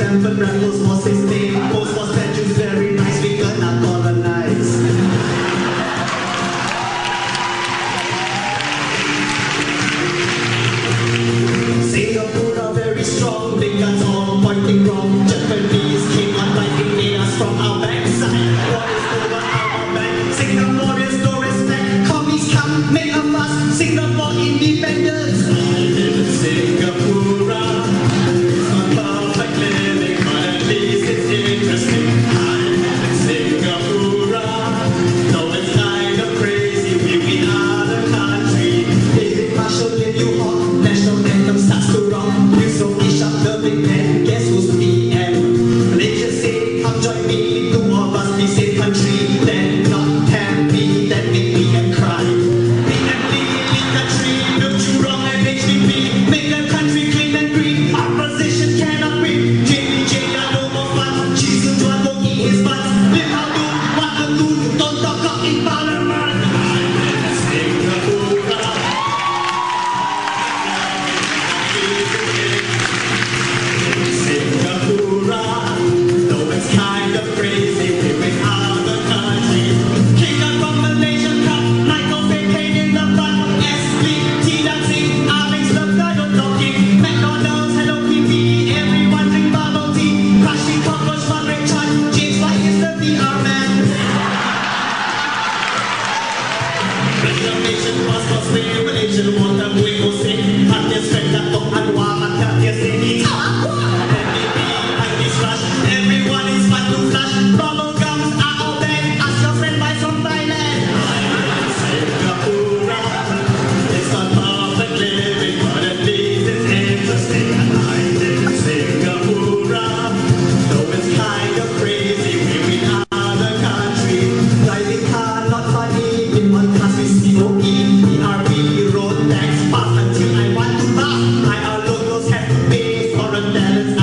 Stanford, Raffles was his name. Most was statues very nice, we gonna colonize. Singapore are very strong, big guns all pointing wrong. Japanese came on lightning, made us from our backside. War is over our back, Singaporeans no respect. Commies come, make a fuss, Singapore independence. I live in Singapore, it's not perfect living, but at least it's interesting. I live in Singapore, though it's kind of crazy, we win other country. David Marshall, Lim Yew Hong, national anthem starts to rock. You so each up the big band, guess who's PM? Malaysia say, come join me, two of us be safe country. Then not happy, that make me and cry. PMP, lead country, no Jurong and HDB. Make the country clean and green, opposition cannot win. JBJ are no more fun, Xi Jinping won't eat his butts. Live how do, what to do, don't talk up in parliament. I live in Singapore. Singapore, though it's kind of crazy, we win other countries. King up from Malaysia Cup, Michael Fay in the front. SB, T-Dancing, Alex Love, Dial Talking. McDonald's, Hello Kitty, everyone drink bubble tea. Crushing cockroach, Margaret Chan, James White is the VR man. Reclamation passport, spray, Malaysian water, Buego Sing. Hatias, Fred, Datuk Anwar, Hatias, Sini, everyone is fun to flush. Bubble gums are all banned. Ask your friend buy from Thailand. I live in Singapore. It's not perfect living, but at least it's interesting. I live in Singapore. Though it's kind of crazy, we win other countries. Driving car not funny. In one class with COE, ERB, road tax, pass until I want to laugh. IR locals have to pay foreign talents.